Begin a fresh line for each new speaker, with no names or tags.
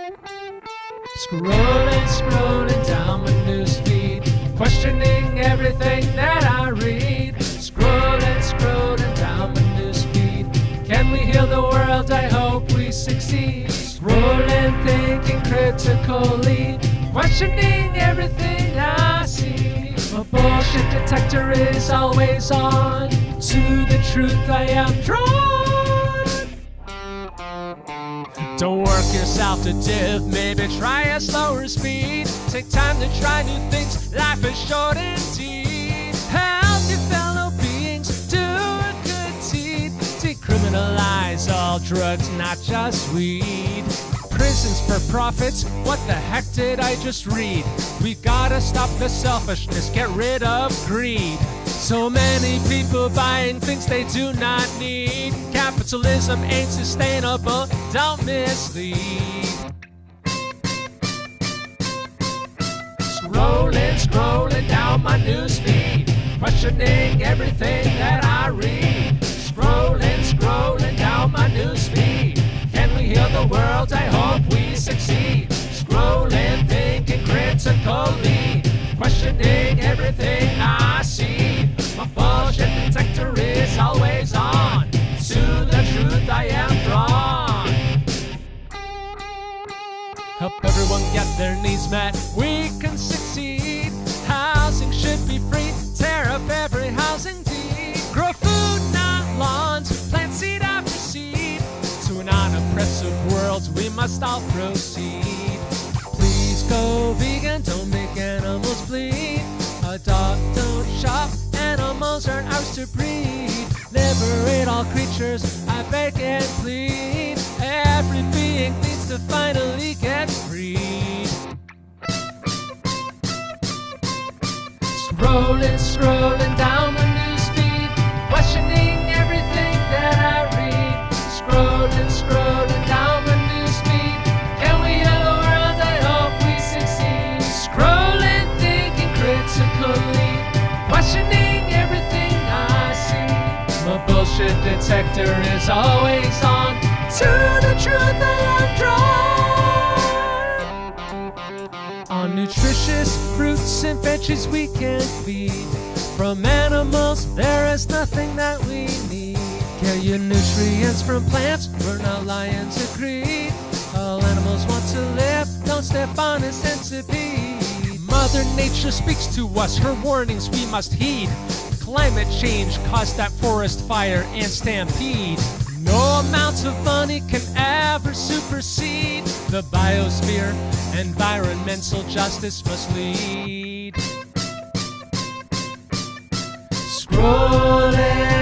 Scrolling down my newsfeed, questioning everything that I read. Scrolling down my newsfeed. Can we heal the world? I hope we succeed. Scrolling, thinking critically, questioning everything I see. My bullshit detector is always on. To the truth I am drawn. Don't work yourself to death, maybe try a slower speed. Take time to try new things, life is short indeed. Help your fellow beings, do a good deed. Decriminalize all drugs, not just weed. Prisons for profits, what the heck did I just read? We gotta stop the selfishness, get rid of greed. So many people buying things they do not need. Capitalism ain't sustainable, don't mislead. Scrolling down my newsfeed, questioning everything that I read. Scrolling down my newsfeed. Can we heal the world? I hope we succeed. Scrolling, thinking critically, questioning everything I see. My bullshit detector is always on. To the truth I am drawn. Help everyone get their needs met, we can succeed. Housing should be free, tear up every housing deed. Grow food, not lawns, plant seed after seed. To an unoppressive world we must all proceed. Please go vegan, don't make animals bleed. Adopt, don't shop, animals aren't ours to breed. Liberate all creatures, I beg and plead. Every being needs to finally get freed. Scrolling down the newsfeed, questioning everything that I read. Scrolling down the newsfeed. Can we heal the world? I hope we succeed. Scrolling, thinking critically, questioning everything I see. My bullshit detector is always on. To the truth I am drawn. On nutritious fruits and veggies we can feed. From animals there is nothing that we need. Get your nutrients from plants, we're not lying to greed. All animals want to live, don't step on a centipede. Mother Nature speaks to us, her warnings we must heed. Climate change caused that forest fire and stampede. No amount of money can ever supersede the biosphere. Environmental justice must lead. Scrolling